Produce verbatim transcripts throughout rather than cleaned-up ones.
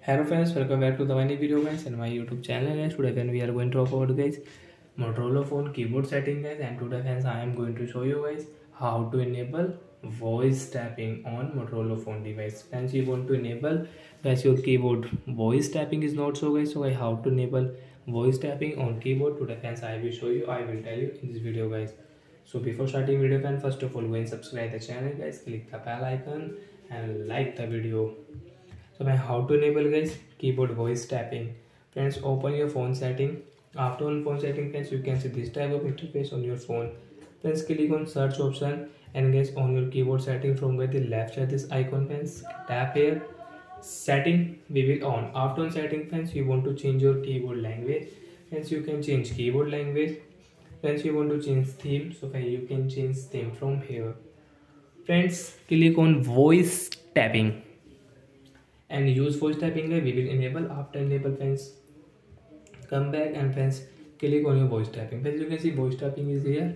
Hello friends, welcome back to the my new video guys and my YouTube channel guys. Today when we are going to talk about guys Motorola phone keyboard setting guys, and today friends I am going to show you guys how to enable voice tapping on Motorola phone device. Friends, you want to enable guys your keyboard voice tapping is not so guys, so I how to enable voice tapping on keyboard. Today friends I will show you, I will tell you in this video guys. So before starting video friends, first of all go and subscribe the channel guys, click the bell icon and like the video. So now how to enable guys keyboard voice tapping. Friends, open your phone setting. After on phone setting friends, you can see this type of interface on your phone. Friends, click on search option and guys on your keyboard setting from where the left side this icon friends, tap here, setting we will on. After on setting friends, you want to change your keyboard language. Friends, you can change keyboard language. Friends, you want to change theme, so you can change theme from here. Friends, click on voice tapping and use voice tapping we will enable. After enable friends, come back and friends click on your voice tapping. Friends, you can see voice tapping is here.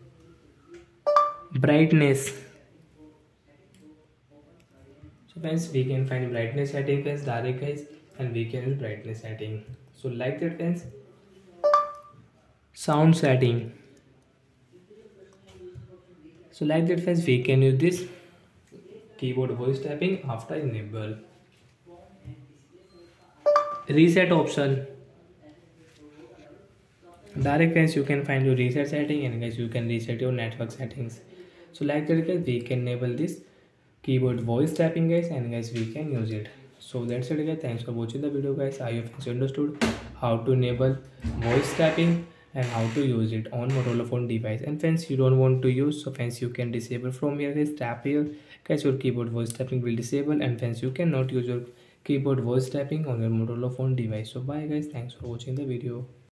Brightness. So friends, we can find brightness setting friends direct guys, and we can use brightness setting. So like that friends. Sound setting. So like that friends, we can use this keyboard voice tapping after enable. Reset option. Direct friends, you can find your reset setting, and guys you can reset your network settings. So like that guys, we can enable this keyboard voice tapping guys, and guys we can use it. So that's it guys, thanks for watching the video guys. I hope you understood how to enable voice tapping and how to use it on Motorola phone device. And friends, you don't want to use, so friends you can disable from here guys. Tap here guys, your keyboard voice tapping will disable, and friends you cannot use your keyboard voice tapping on your Motorola phone device. So bye guys, thanks for watching the video.